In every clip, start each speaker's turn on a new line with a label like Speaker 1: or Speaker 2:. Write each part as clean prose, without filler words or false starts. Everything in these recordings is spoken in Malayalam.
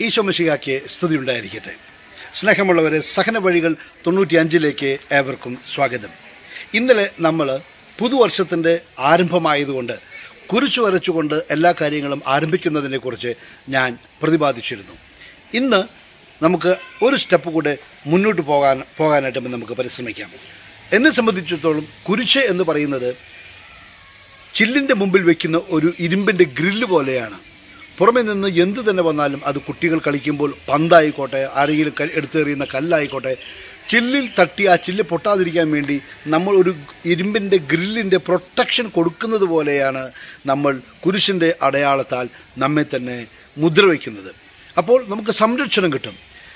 Speaker 1: ഈശോ മിശിഹായ്ക്ക് സ്തുതിയുണ്ടായിരിക്കട്ടെ. സ്നേഹമുള്ളവരെ, സഹന വഴികൾ 95 ഏവർക്കും സ്വാഗതം. ഇന്നലെ നമ്മൾ പുതുവർഷത്തിൻ്റെ ആരംഭമായതുകൊണ്ട് കുരിശു വരച്ചുകൊണ്ട് എല്ലാ കാര്യങ്ങളും ആരംഭിക്കുന്നതിനെക്കുറിച്ച് ഞാൻ പ്രതിപാദിച്ചിരുന്നു. ഇന്ന് നമുക്ക് ഒരു സ്റ്റെപ്പ് കൂടെ മുന്നോട്ട് പോകാനായിട്ട് നമുക്ക് പരിശ്രമിക്കാം. എന്നെ സംബന്ധിച്ചിടത്തോളം കുരിശ് എന്ന് പറയുന്നത് ചില്ലിൻ്റെ മുമ്പിൽ വയ്ക്കുന്ന ഒരു ഇരുമ്പിൻ്റെ ഗ്രില്ല് പോലെയാണ്. പുറമെ നിന്ന് എന്ത് തന്നെ വന്നാലും, അത് കുട്ടികൾ കളിക്കുമ്പോൾ പന്തായിക്കോട്ടെ, ആരെങ്കിലും എടുത്തെറിയുന്ന കല്ലായിക്കോട്ടെ, ചില്ലിൽ തട്ടി ആ ചില്ല് പൊട്ടാതിരിക്കാൻ വേണ്ടി നമ്മൾ ഒരു ഇരുമ്പിൻ്റെ ഗ്രില്ലിൻ്റെ പ്രൊട്ടക്ഷൻ കൊടുക്കുന്നത് പോലെയാണ് നമ്മൾ കുരിശിൻ്റെ അടയാളത്താൽ നമ്മെ തന്നെ മുദ്ര വയ്ക്കുന്നത്. അപ്പോൾ നമുക്ക് സംരക്ഷണം കിട്ടും.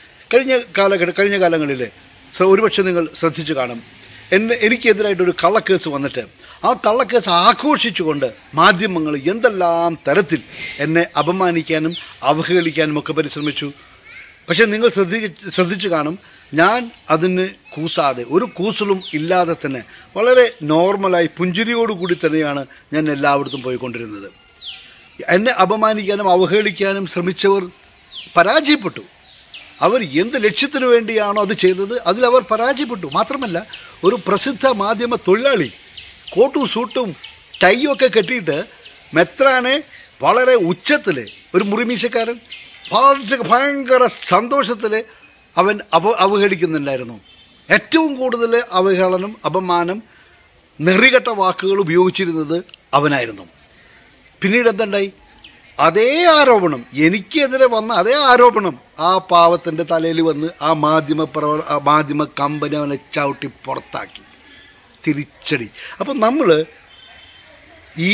Speaker 1: കഴിഞ്ഞ കാലങ്ങളിൽ ഒരുപക്ഷെ നിങ്ങൾ ശ്രദ്ധിച്ചു കാണും, എനിക്കെതിരായിട്ടൊരു കള്ളക്കേസ് വന്നിട്ട് ആ കള്ളക്കേസ് ആഘോഷിച്ചുകൊണ്ട് മാധ്യമങ്ങൾ എന്തെല്ലാം തരത്തിൽ എന്നെ അപമാനിക്കാനും അവഹേളിക്കാനും ഒക്കെ പരിശ്രമിച്ചു. പക്ഷേ നിങ്ങൾ ശ്രദ്ധിച്ചു കാണും, ഞാൻ അതിന് കൂസാതെ, ഒരു കൂസലും ഇല്ലാതെ തന്നെ വളരെ നോർമലായി പുഞ്ചിരിയോടുകൂടി തന്നെയാണ് ഞാൻ എല്ലായിടത്തും പോയിക്കൊണ്ടിരുന്നത്. എന്നെ അപമാനിക്കാനും അവഹേളിക്കാനും ശ്രമിച്ചവർ പരാജയപ്പെട്ടു. അവർ എന്ത് ലക്ഷ്യത്തിനു വേണ്ടിയാണോ അത് ചെയ്തത്, അതിലവർ പരാജയപ്പെട്ടു. മാത്രമല്ല, ഒരു പ്രസിദ്ധ മാധ്യമ തൊഴിലാളി കോട്ടും സൂട്ടും ടൈയും ഒക്കെ കെട്ടിയിട്ട് മെത്രാനെ വളരെ ഉച്ചത്തിൽ, ഒരു മുറിമീശക്കാരൻ ഭയങ്കര സന്തോഷത്തിൽ അവൻ അവഹേളിക്കുന്നുണ്ടായിരുന്നു. ഏറ്റവും കൂടുതൽ അവഹേളനം, അപമാനം, നെറികെട്ട വാക്കുകൾ ഉപയോഗിച്ചിരുന്നത് അവനായിരുന്നു. പിന്നീട് എന്തുണ്ടായി? അതേ ആരോപണം, എനിക്കെതിരെ വന്ന അതേ ആരോപണം ആ പാവത്തിൻ്റെ തലയിൽ വന്ന് ആ മാധ്യമ കമ്പനി അവനെ ചവിട്ടി പുറത്താക്കി. തിരിച്ചടി. അപ്പം നമ്മൾ ഈ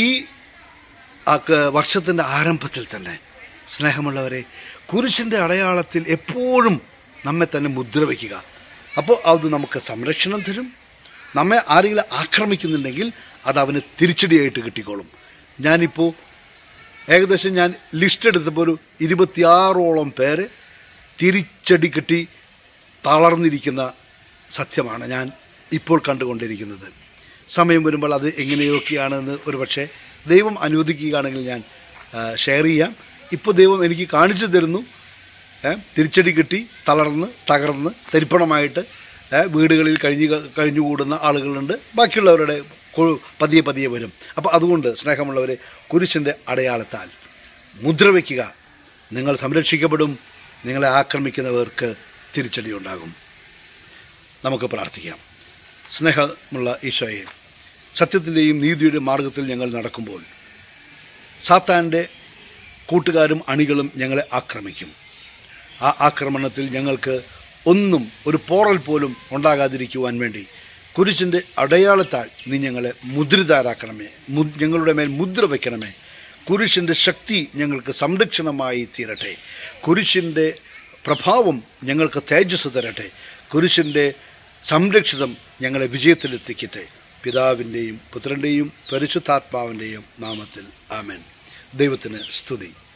Speaker 1: വർഷത്തിൻ്റെ ആരംഭത്തിൽ തന്നെ, സ്നേഹമുള്ളവരെ, കുരിശിൻ്റെ അടയാളത്തിൽ എപ്പോഴും നമ്മെ തന്നെ മുദ്ര വയ്ക്കുക. അപ്പോൾ അത് നമുക്ക് സംരക്ഷണം തരും. നമ്മെ ആരെങ്കിലും ആക്രമിക്കുന്നുണ്ടെങ്കിൽ അത് അവന് തിരിച്ചടിയായിട്ട് കിട്ടിക്കോളും. ഞാനിപ്പോൾ ഏകദേശം ഞാൻ ലിസ്റ്റ് എടുത്തപ്പോൾ ഒരു 26ഓളം പേര് തിരിച്ചടി കിട്ടി തളർന്നിരിക്കുന്ന സത്യമാണ് ഞാൻ ഇപ്പോൾ കണ്ടുകൊണ്ടിരിക്കുന്നത്. സമയം വരുമ്പോൾ അത് എങ്ങനെയൊക്കെയാണെന്ന് ഒരു പക്ഷേ ദൈവം അനുവദിക്കുകയാണെങ്കിൽ ഞാൻ ഷെയർ ചെയ്യാം. ഇപ്പോൾ ദൈവം എനിക്ക് കാണിച്ചു തരുന്നു. തിരിച്ചടി കിട്ടി തകർന്ന് തരിപ്പണമായിട്ട് വീടുകളിൽ കഴിഞ്ഞുകൂടുന്ന ആളുകളുണ്ട്. ബാക്കിയുള്ളവരുടെ പതിയെ വരും. അപ്പോൾ അതുകൊണ്ട് സ്നേഹമുള്ളവരെ, കുരിശിൻ്റെ അടയാളത്താൽ മുദ്ര വയ്ക്കുക. നിങ്ങൾ സംരക്ഷിക്കപ്പെടും. നിങ്ങളെ ആക്രമിക്കുന്നവർക്ക് തിരിച്ചടി ഉണ്ടാകും. നമുക്ക് പ്രാർത്ഥിക്കാം. സ്നേഹമുള്ള ഈശോയെ, സത്യത്തിൻ്റെയും നീതിയുടെയും മാർഗത്തിൽ ഞങ്ങൾ നടക്കുമ്പോൾ സാത്താൻ്റെ കൂട്ടുകാരും അണികളും ഞങ്ങളെ ആക്രമിക്കും. ആ ആക്രമണത്തിൽ ഞങ്ങൾക്ക് ഒന്നും, ഒരു പോറൽ പോലും ഉണ്ടാകാതിരിക്കുവാൻ വേണ്ടി കുരിശിൻ്റെ അടയാളത്താൽ നീ ഞങ്ങളെ മുദ്രിതരാക്കണമേ. ഞങ്ങളുടെ മേൽ മുദ്ര വയ്ക്കണമേ. കുരിശിൻ്റെ ശക്തി ഞങ്ങൾക്ക് സംരക്ഷണമായി തീരട്ടെ. കുരിശിൻ്റെ പ്രഭാവം ഞങ്ങൾക്ക് തേജസ് തരട്ടെ. കുരിശിൻ്റെ സംരക്ഷണം ഞങ്ങളെ വിജയത്തിലെത്തിക്കട്ടെ. പിതാവിൻ്റെയും പുത്രൻ്റെയും പരിശുദ്ധാത്മാവിൻ്റെയും നാമത്തിൽ ആമേൻ. ദൈവത്തിന് സ്തുതി.